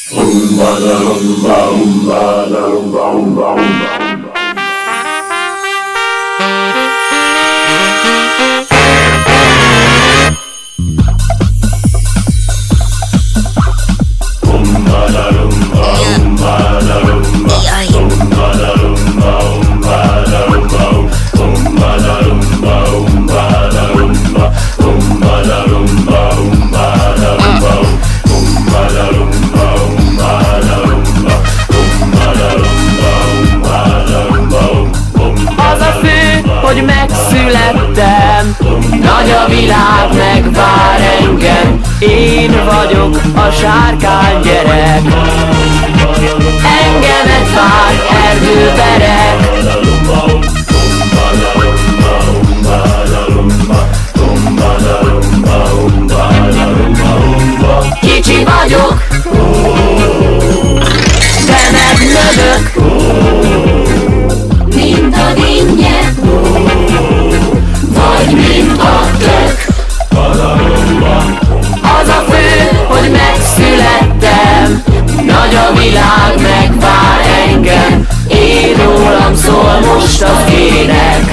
Hogy megszülettem, nagy a világ, megvár engem. Én vagyok a sárkány gyerek, engemet vár erdőberek. Kicsi vagyok, de megnövök, mint a dinnye, vagy mint a tök. Az a fő, hogy megszülettem, nagy a világ, megvár engem. Én rólam szól most az ének.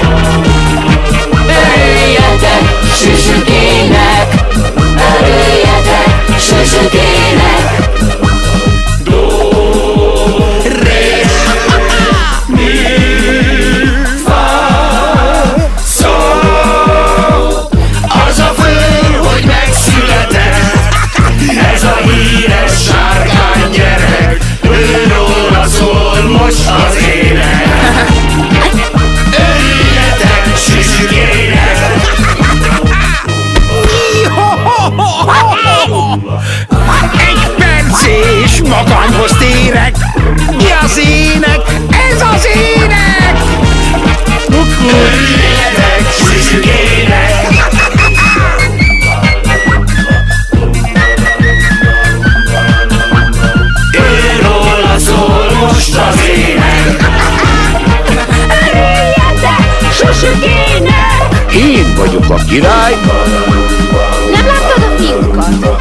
Örüljetek, süsükének, örüljetek, süsükének. Most az ének. Örüljetek, süsükének. Egy perc és magamhoz térek. Mi az ének? Ez az ének. Örüljetek, süsükének. Őróla szól most az ének. Örüljetek, süsükének! Én vagyok a király. Nem láttad a fiúkat?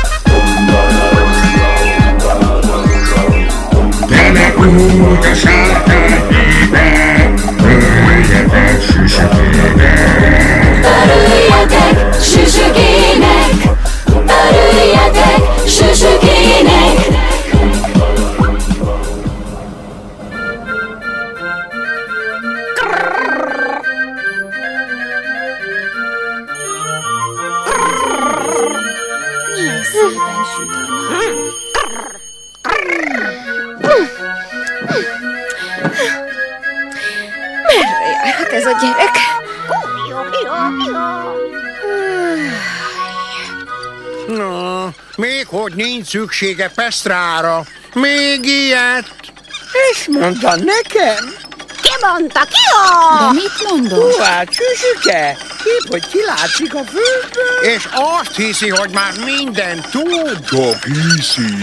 Menekült a sárkányébe, örüljetek, süsükének. Örüljetek, süsükének! Örüljetek, süsükének! Milyen szépen süt a nap. Merre járhat ez a gyerek? Még hogy nincs szüksége Pesztrára. Még ilyet. Ezt mondta nekem? Ki mondta? Ki a? De mit mondod? Hát, süsüke, épp hogy kilátszik a földből. És azt hiszi, hogy már mindent tud. Csak hiszi.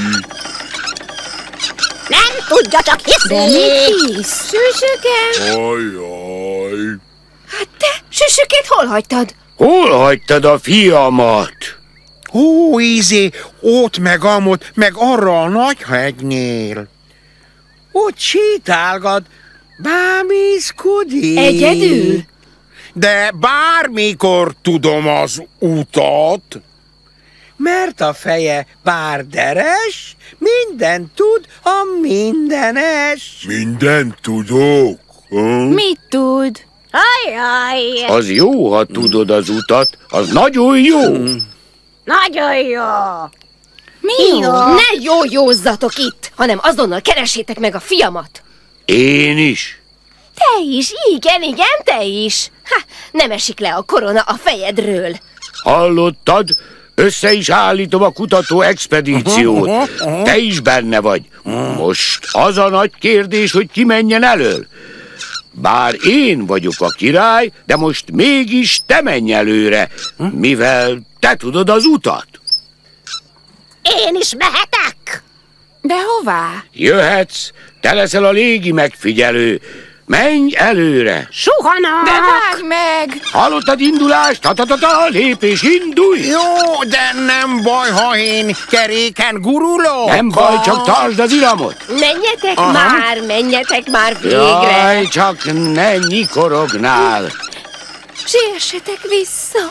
Nem tudja, csak hiszi. De mit hisz? Süsüke? Ajaj. Hát te, süsükét hol hagytad? Hol hagytad a fiamat? Hú, ott meg amott, meg arra a nagy hegynél. Ott sétálgat, bámészkodik. Egyedül? De bármikor tudom az utat. Mert a feje bárderes, mindent tud a mindenes. Mindent tudok. Mit tud? Ajaj, Az jó, ha tudod az utat, az nagyon jó. nagyon jó. Mi jó? Ne jójózzatok itt, hanem azonnal keressétek meg a fiamat. Én is. Te is, igen, te is. Ha, nem esik le a korona a fejedről. Hallottad? Össze is állítom a kutató expedíciót. Te is benne vagy. Most az a nagy kérdés, hogy ki menjen elől. Bár én vagyok a király, de most mégis te menj előre, mivel te tudod az utat. Én is mehetek? De hová? Jöhetsz, te leszel a légi megfigyelő, Menj előre! Suhana! De vágj meg! Hallottad indulást? Ta-ta-ta-ta, lépés, indulj! Jó, de nem baj, ha én keréken gurulok. Nem baj, csak tartsd az iramot! Menjetek már végre! Jaj, csak ne nyikorognál! Siessetek vissza!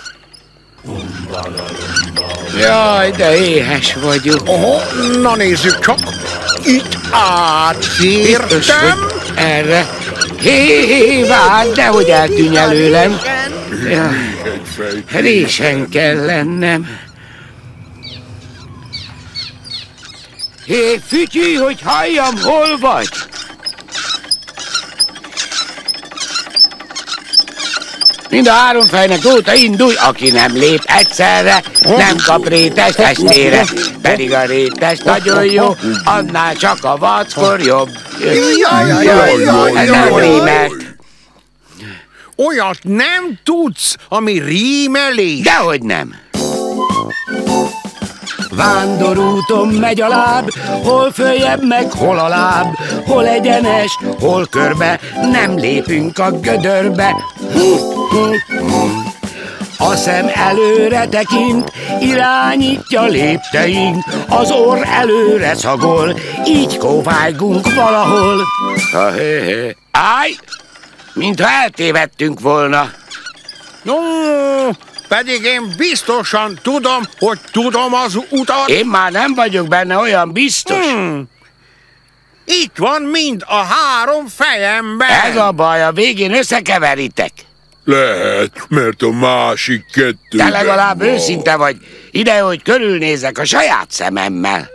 Jaj, de éhes vagyok. Na nézzük csak, itt Biztos, átfértem. hogy erre. Hé, várj, nehogy eltűnj előlem. Jaj, résen kell lennem. Hé, Fütyi, hogy halljam, hol vagy? Mind a három fejnek óta indulj, aki nem lép egyszerre, nem kap rétes testére. Pedig a rétes nagyon jó, annál csak a vackor jobb. Ez nem rímelt. Olyat nem tudsz, ami rímelés. Dehogy nem. Vándorúton megy a láb, hol följebb meg, hol a láb, hol egyenes, hol körbe, nem lépünk a gödörbe. A szem előre tekint, irányítja lépteink, az orr előre szagol, így kóvájgunk valahol. Állj! Mintha eltévedtünk volna. No, pedig én biztosan tudom, hogy tudom az utat. Én már nem vagyok benne olyan biztos. Itt van mind a három fejemben. Ez a baj, a végén összekeveritek. Lehet, mert a másik kettő. Te legalább őszinte vagy. Ide, hogy körülnézek a saját szememmel.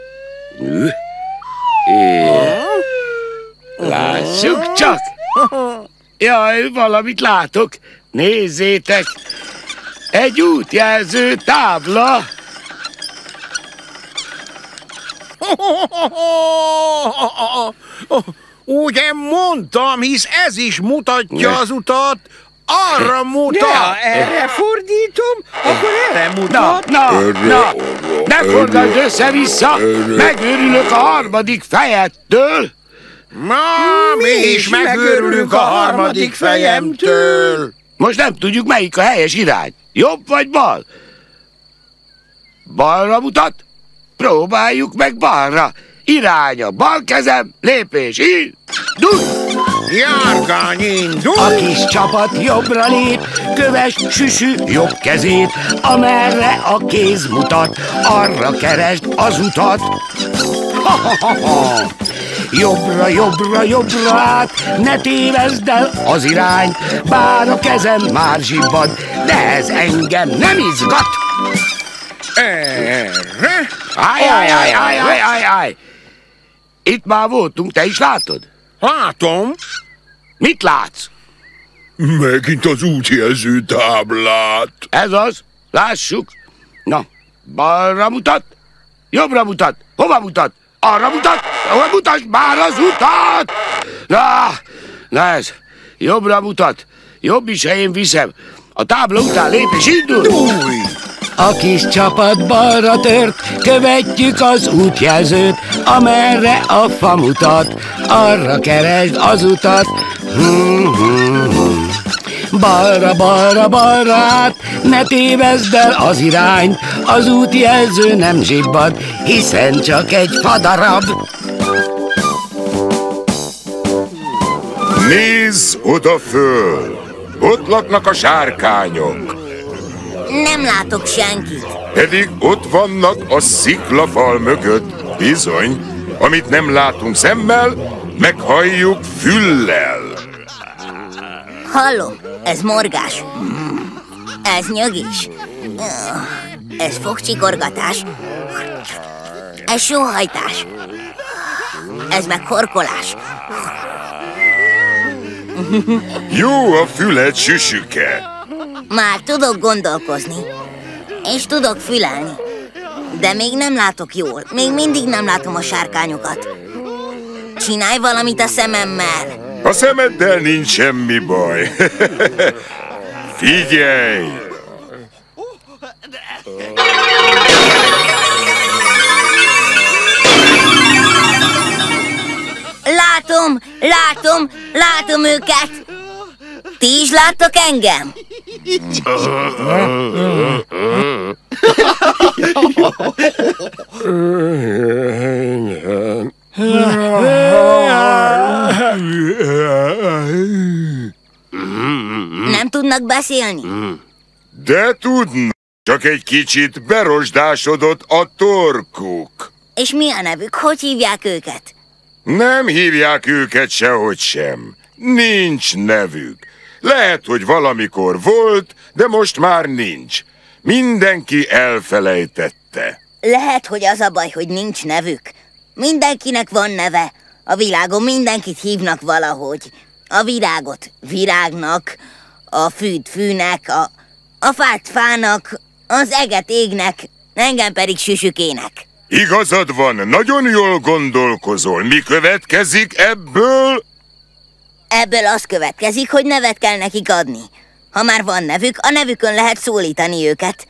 Lássuk csak. Jaj, valamit látok. Nézzétek. Egy útjelző tábla. Ugye mondtam, hisz ez is mutatja az utat. Arra mutat. Ja, erre fordítom, akkor erre mutat. Na, ne forgass össze-vissza. Megőrülök a harmadik fejettől. Mi is megőrülünk a harmadik fejemtől. Most nem tudjuk, melyik a helyes irány. Jobb vagy bal? Balra mutat? Próbáljuk meg balra. Irány a bal kezem, lépés, indulj! Járgány indul. A kis csapat jobbra lép, köves süsű jobb kezét, amerre a kéz mutat, arra keresd az utat. Jobbra, jobbra, jobbra át, ne tévezd el az irányt, bár a kezem már zsibbad, de ez engem nem izgat. Erre. Áj. Itt már voltunk, te is látod? Látom. Mit látsz? Megint az útjelző táblát. Ez az, lássuk. Na, balra mutat, jobbra mutat, hova mutat? Arra mutat, hova mutasd már az utat! Na ez, jobbra mutat, jobb is, ha én viszem. A tábla után lépés, indul! A kis csapat balra tört, követjük az útjelzőt, amerre a fa mutat, arra keresd az utat. Balra, balra, balra át, ne tévezd el az irányt, az útjelző nem zsibbad, hiszen csak egy fadarab. Nézz oda föl! Ott laknak a sárkányok. Nem látok senkit. Pedig ott vannak a sziklafal mögött. Bizony, amit nem látunk szemmel, meghalljuk füllel. Hallom, ez morgás. Ez nyögés. Ez fogcsikorgatás. Ez sóhajtás. Ez meg horkolás. Jó a füled, süsüke. Már tudok gondolkozni. És tudok fülelni. De még nem látok jól. Még mindig nem látom a sárkányokat. Csinálj valamit a szememmel. A szemeddel nincs semmi baj. Figyelj! Látom! Látom őket! Ti is láttok engem? Nem tudnak beszélni? De tudnak, csak egy kicsit berosdásodott a torkuk. És mi a nevük? Hogy hívják őket? Nem hívják őket sehogy sem. Nincs nevük. Lehet, hogy valamikor volt, de most már nincs. Mindenki elfelejtette. Lehet, hogy az a baj, hogy nincs nevük. Mindenkinek van neve. A világon mindenkit hívnak valahogy. A virágot virágnak, a fűt fűnek, a fát fának, az eget égnek, engem pedig süsükének. Igazad van, nagyon jól gondolkozol. Mi következik ebből? Ebből az következik, hogy nevet kell nekik adni. Ha már van nevük, a nevükön lehet szólítani őket.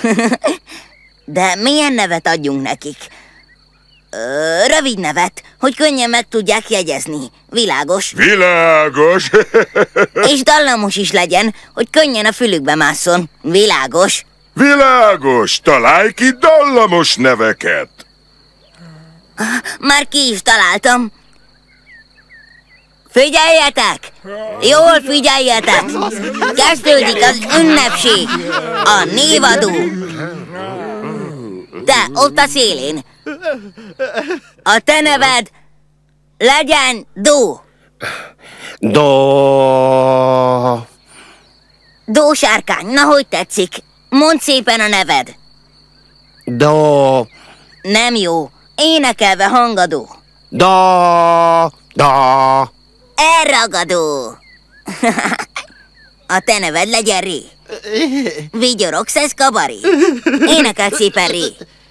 De milyen nevet adjunk nekik? Rövid nevet, hogy könnyen meg tudják jegyezni. Világos. Világos. És dallamos is legyen, hogy könnyen a fülükbe másszon. Világos. Világos. Találj ki dallamos neveket. Már ki is találtam. Figyeljetek! Jól figyeljetek! Kezdődik az ünnepség! A névadó! Te, ott a szélén! A te neved legyen Dó! Dó sárkány, na hogy tetszik? Mondd szépen a neved! Nem jó, énekelve hangadó! Elragadó! A te neved legyen Ré. Vigyorogsz, ez kabaré. Énekeld szépen, Ré.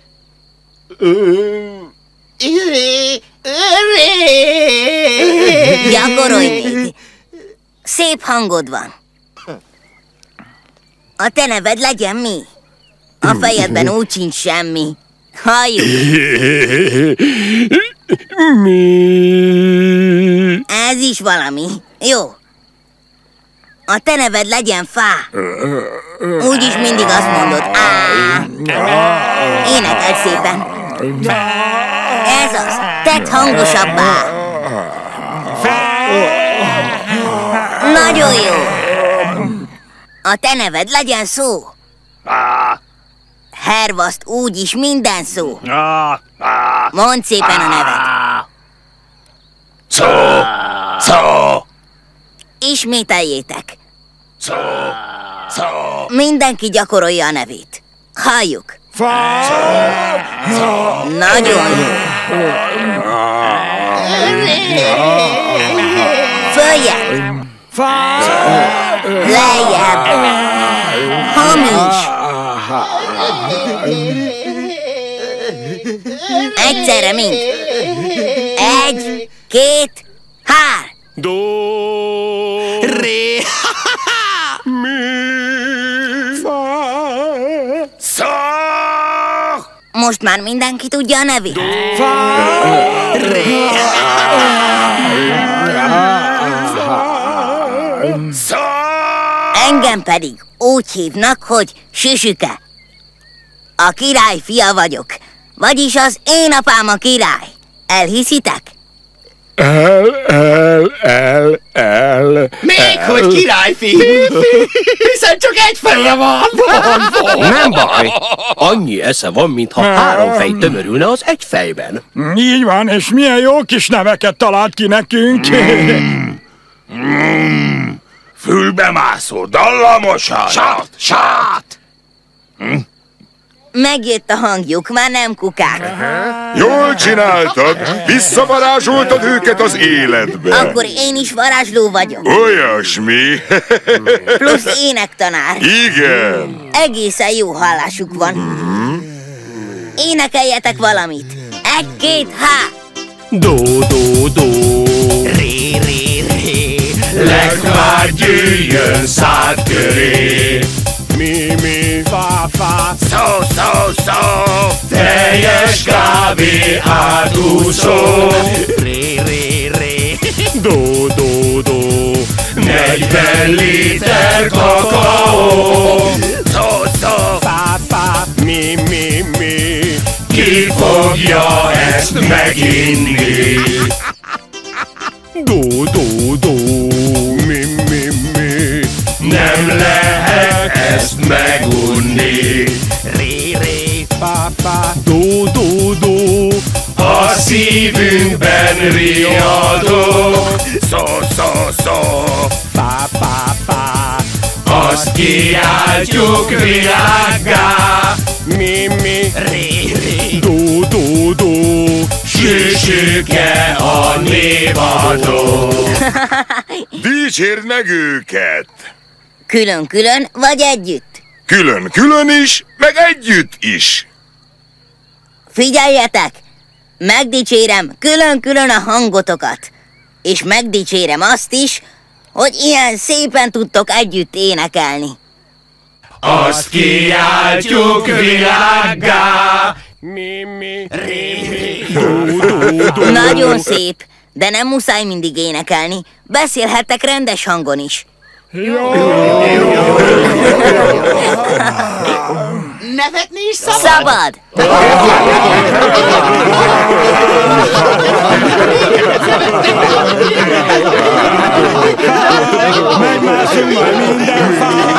Gyakorolj még. Szép hangod van. A te neved legyen Mi. A fejedben úgy sincs semmi. Halljuk. Mi? Ez is valami. Jó. A te neved legyen Fá. Úgyis mindig azt mondod. Á. Énekeld szépen. Ez az. Tedd hangosabbá. Nagyon jó. A te neved legyen Szó. Hervaszt úgyis minden szó. Mondd szépen a neved. Szó. Ismételjétek. Szó. Mindenki gyakorolja a nevét. Halljuk. Nagyon jó. Följebb. Lejjebb. Hamis. Egyszerre mind. 1, 2, 3. Ré. Mi? Szó. Most már mindenki tudja a nevét. Ré. Szó. Engem pedig úgy hívnak, hogy Süsüke. A király fia vagyok. Vagyis az én apám a király. Elhiszitek? Még hogy királyfi! Hiszen csak egy feje van! Nem baj, annyi esze van, mintha 3 fej tömörülne az egy fejben. Így van, és milyen jó kis neveket talált ki nekünk. Fülbemászó, dallamosan. Sát. Megjött a hangjuk, már nem kukák. Jól csináltad, visszavarázsoltad őket az életbe. Akkor én is varázsló vagyok. Olyasmi. Plusz énektanár. Igen. Egészen jó hallásuk van. Énekeljetek valamit. 1, 2, 3. Do. Ré, ré, ré. Legvár gyűjjön szád köré. Mi, fá. Szó. Teljes kávé átúszó. Ré, ré, ré. 50 liter kakaó. Szó, Pá, mi, ki fogja ezt meginni? Do, mi, nem lehet ezt megunni. Ré, Pá, do, a szívünkben riadó. Szó, Pá, azt kiáltjuk világgá. Mi, ré, do, süsüke a névadó. Dicsérd meg őket! Külön-külön vagy együtt? Külön-külön is, meg együtt is. Figyeljetek! Megdicsérem külön-külön a hangotokat. És megdicsérem azt is, hogy ilyen szépen tudtok együtt énekelni. Azt kiáltjuk világgá. Mi, do, Nagyon szép, de nem muszáj mindig énekelni. Beszélhettek rendes hangon is. Nevetni is szabad? Szabad! Megmászunk majd minden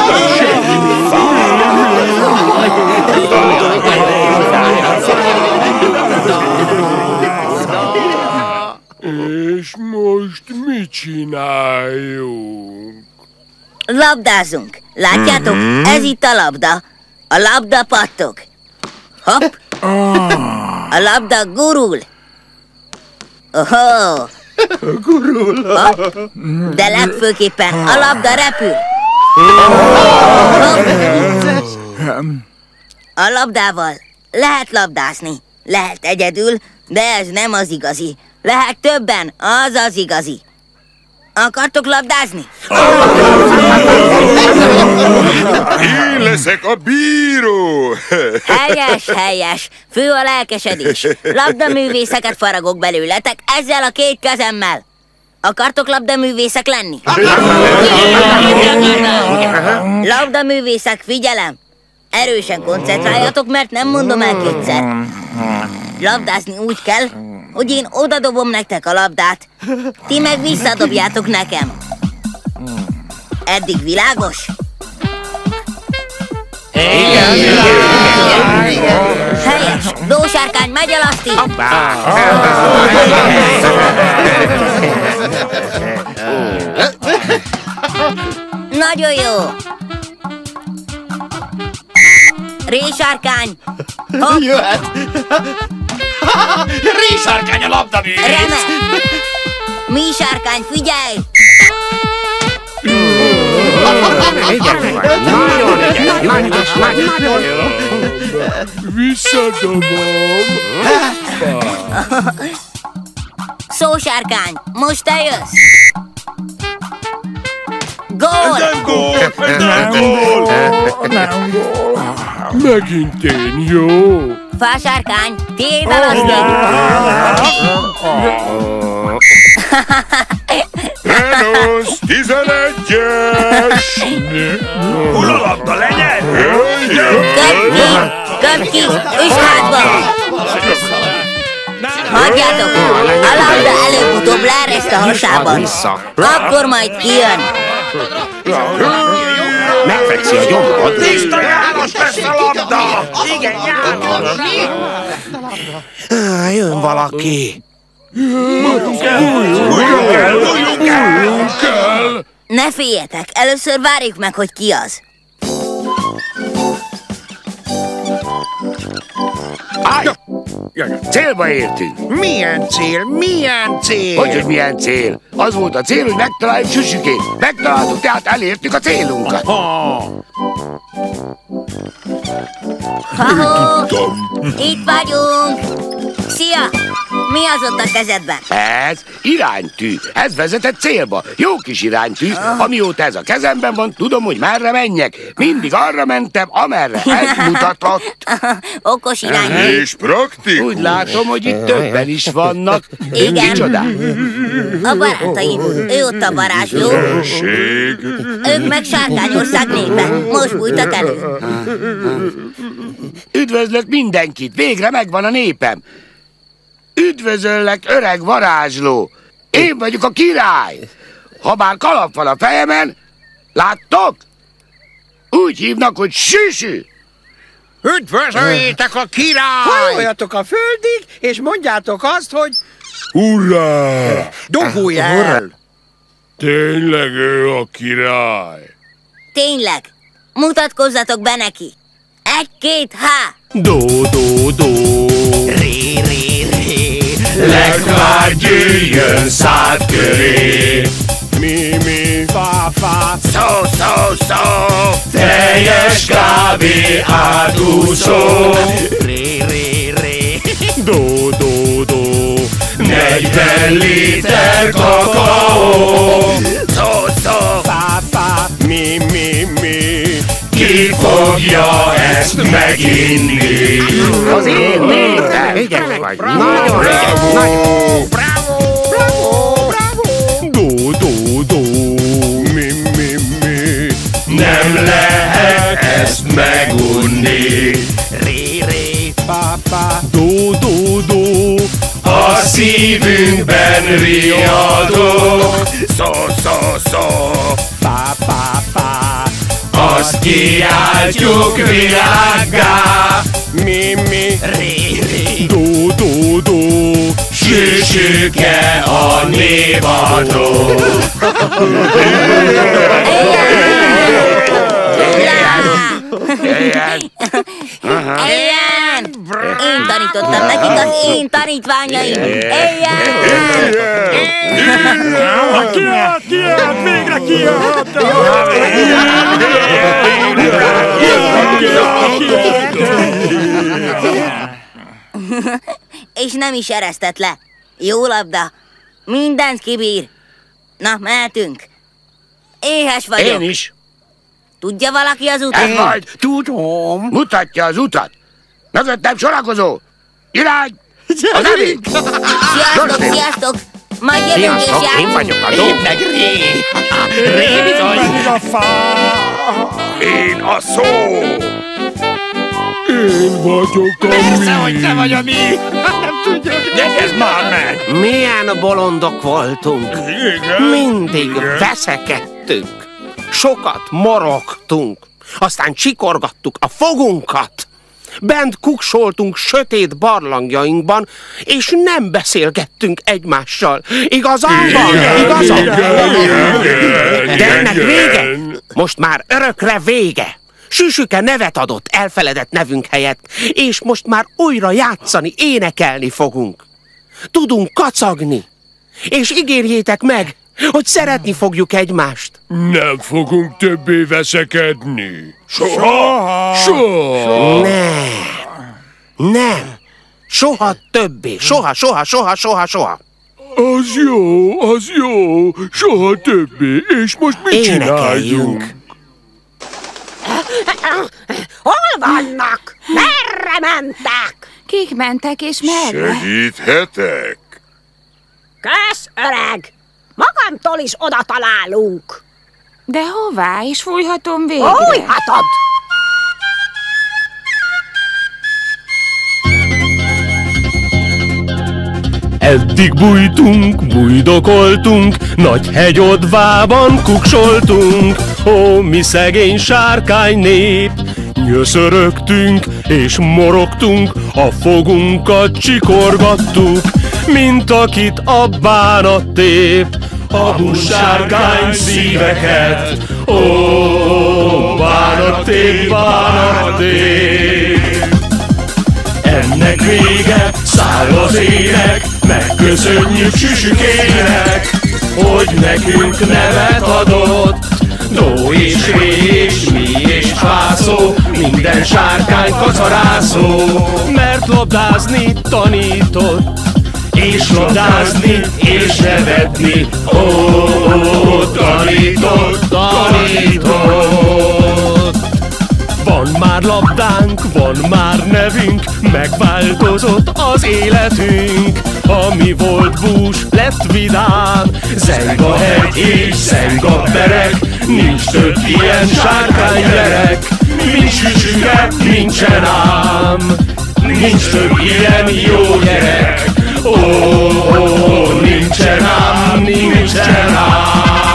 És most mit csináljunk? Labdázunk. Látjátok? Ez itt a labda. A labda pattog. Hopp! A labda gurul. Ohó! Gurul. Hopp! De legfőképpen a labda repül. Hopp! A labdával lehet labdázni. Lehet egyedül, de ez nem az igazi. Lehet többen, az az igazi. Akartok labdázni? Én leszek a bíró! Helyes. Fő a lelkesedés. Labdaművészeket faragok belőletek ezzel a két kezemmel. Akartok labdaművészek lenni? Labdaművészek, figyelem! Erősen koncentráljatok, mert nem mondom el kétszer. Labdázni úgy kell, hogy én odadobom nektek a labdát, ti meg visszadobjátok nekem. Eddig világos? Helyes! Dósárkány, megy el azt így! Nagyon jó! Résárkány! Hopp! Jöhet! Résárkány a labdaművész! Remek! Mísárkány, figyelj! Nagyon jó! Visszadobom. Szósárkány, most te jössz! Gól! Nem gól! Megint én, jó? Fásárkány, tiéd el azt Renos, 11-es! Hullólabda legyen! Köpd ki, üss hátba! Hagyjátok! A labda előbb-utóbb leereszt a hasában. Akkor majd kijön. Megfekszi a gyomrod! Tiszta János lesz a labda! Igen, János! Jön valaki. Bújjunk el! Ne féljetek, először várjuk meg, hogy ki az. Állj! Célba értünk! Milyen cél? Hogy milyen cél? Az volt a cél, hogy megtaláljuk Süsükét. Megtaláltuk, tehát elértük a célunkat. Ha-ho! Itt vagyunk! Szia! Mi az ott a kezedben? Ez iránytű, ez vezetett célba. Jó kis iránytű, amióta ez a kezemben van, tudom, hogy merre menjek. Mindig arra mentem, amerre ez mutatott. Okos iránytű. És praktikus. Úgy látom, hogy itt többen is vannak. Igen. Micsodák? A barátaim, ő ott a varázsló. Felség. Ők meg Sárkányország népe. Most bújtak elő. Üdvözlök mindenkit, végre megvan a népem. Üdvözöllek, öreg varázsló. Én vagyok a király. Habár kalap van a fejemen, láttok? Úgy hívnak, hogy Süsü. Üdvözöljétek a király! Hajoljatok a földig, és mondjátok azt, hogy Hurrá! dugulj el! Tényleg ő a király. Tényleg. Mutatkozzatok be neki. 1, 2, há! Do, do, do. Ré, ré, ré. Lekvár gyűjjön szád köré, Mi, mi, fá, fá. Szó, szó, szó. teljes kávé átúszó, Ré, ré, ré. Do, do, do. 40 liter kakaó, Szó, szó. Fá, fá. Mi, mi, mi. ki fogja ezt meginni? Az én népem. Ügyes vagy. Nagyon Do, do, do. Mi, mi, mi. Nem lehet ezt megunni, Ré, ré. Fá, fá. Do, do, do. a szívünkben riadó, Szó, szó, szó. Fá, fá, fá. azt kiáltjuk világgá, Mi, mi. Ré, ré. Do, do, do. Süsüke a névadó. Jöjjön. Éljen! Én tanítottam nekik, az én tanítványaim. Éljen! Kiállt, kiállt, végre kiállt! És nem is eresztett le. Jó labda. Mindent kibír. Na, mehetünk. Éhes vagyok. Én is. Tudja valaki az utat? Ez majd. Tudom. Mutatja az utat. Mögöttem sorakozó. Irány. Az elénk. Sziasztok, sziasztok! Majd jövünk és Sziasztok, én járunk. vagyok a dó. Meg ré. Ré bizony. A fá. Én a szó. Én vagyok a Persze, hogy te vagy a mi. Nem tudja. Gyersz már meg. Milyen bolondok voltunk. Mindig veszekedtünk. Sokat morogtunk. Aztán csikorgattuk a fogunkat. Bent kuksoltunk sötét barlangjainkban, és nem beszélgettünk egymással. Igazam van? Igazam? De ennek vége? Most már örökre vége. Süsüke nevet adott elfeledett nevünk helyett, és most már újra játszani, énekelni fogunk. Tudunk kacagni. És ígérjétek meg, hogy szeretni fogjuk egymást. Nem fogunk többé veszekedni. Soha! Nem. Soha többé. Soha. Az jó, soha többé. És most mit csináljunk? Hol vannak? Merre mentek? Kik mentek és merre? Segíthetek? Kösz, öreg! Magamtól is oda találunk. De hová? És fújhatom végre? Fújhatod! Eddig bújtunk, bújdokoltunk, nagy hegyodvában kuksoltunk. Ó, mi szegény sárkány nép, nyöszörögtünk és morogtunk, a fogunkat csikorgattuk, mint akit a bánat tép. A hússárkány szíveket, ó, bánat tép, bánat tép. Ennek vége, száll az ének, megköszönjük Süsükének, hogy nekünk nevet adott. Dó és ré és mi és fászó, minden sárkány kacarászó, mert labdázni tanított. labdázni és nevetni. Ó, tanított, tanított. Van már labdánk, van már nevünk, megváltozott az életünk. Ami volt bús, lett vidám, zeng a hegy és zeng a berek. Nincs több ilyen sárkánygyerek, nincs süsüke, nincsen ám. Nincs több ilyen jó gyerek, ó, nincsen ám, nincsen ám.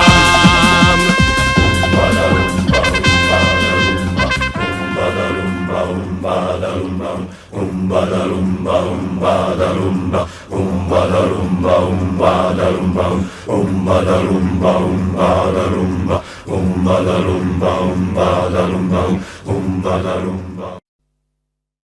Umbadalumba, umbadalumba, umbadalumba, umbadalumba, umbadalumba, umbadalumba, umbadalumba, umbadalumba, umbadalumba.